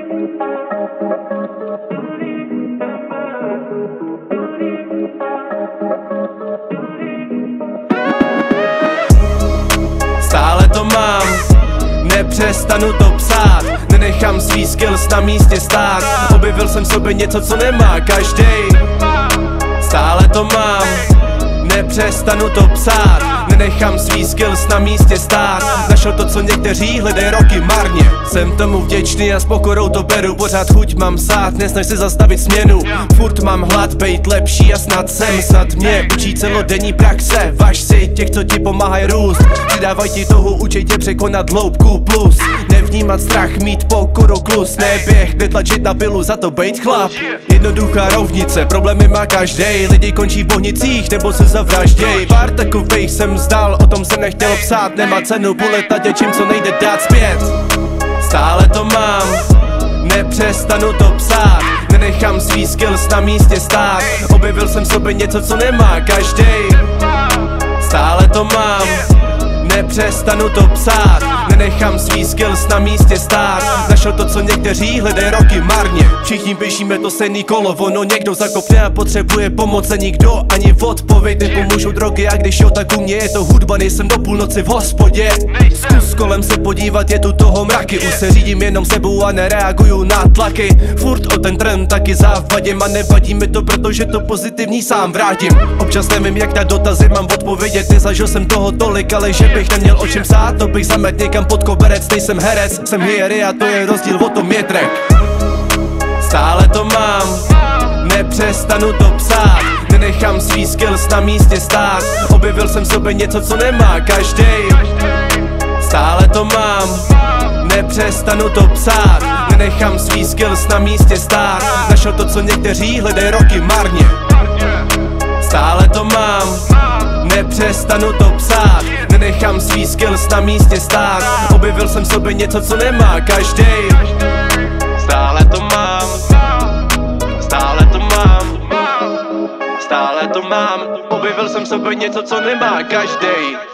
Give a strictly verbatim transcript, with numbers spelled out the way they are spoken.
Stále to mám, nepřestanu to psát, nenechám svý skills na místě stát. Objevil jsem v sobě něco, co nemá každej. Stále to mám, nepřestanu to psát, nenechám svý skills na místě stát. Našel to, co někteří hledají roky marně. Jsem tomu vděčný a s pokorou to beru. Pořád chuť mám sát, nesnaž se zastavit směnu. Furt mám hlad, bejt lepší a snad jsem. Snad mě učí celodenní praxe. Važ si těch, co ti pomáhají růst. Přidávaj ti toho, učej tě překonat hloubku plus. Nevnímat strach, mít pokoru klus. Neběh, netlačit na pilu, za to bejt chlap. Jednoduchá rovnice, problémy má každej. Lidi končí v bohnicích nebo se zavražděj. Pár takovejch jsem zdal, o tom jsem nechtěl psát. Nemá cenu pulet na něčím, co nejde dát zpět. Stále to mám, nepřestanu to psát, nenechám svý skills na místě stát. Objevil jsem v sobě něco, co nemá každej. Stále to mám, nepřestanu to psát, nenechám svý skills na místě stát. Našel to, co někteří hledají roky marně. Všichni běžíme to stejný kolo, ono někdo zakopne a potřebuje pomoc a nikdo ani odpověď nepomůžou drogy. A když jo, tak u mě je to hudba, nejsem do půlnoci v hospodě. Zkus kolem se podívat, je tu toho mraky. Už se řídím jenom sebou a nereaguju na tlaky. Furt o ten trend taky závadím a nevadí mi to, protože to pozitivní sám vrátím. Občas nevím, jak na dotazy mám odpovědět. Nezažil jsem toho tolik, ale že bych neměl o čem psát, to bych zamet někam pod koberec. Nejsem herec, jsem hiery a to je rozdíl, o tom je track. Stále to mám, nepřestanu to psát, nenechám svý skills na místě stát. Objevil jsem v sobě něco, co nemá každej. Stále to mám, nepřestanu to psát, nenechám svý skills na místě stát. Našel to, co někteří hledají roky marně. Stále to mám, nepřestanu to psát, nenechám svý skills na místě stát. Objevil jsem v sobě něco, co nemá každej. Stále to mám, stále to mám, stále to mám. Objevil jsem v sobě něco, co nemá každej.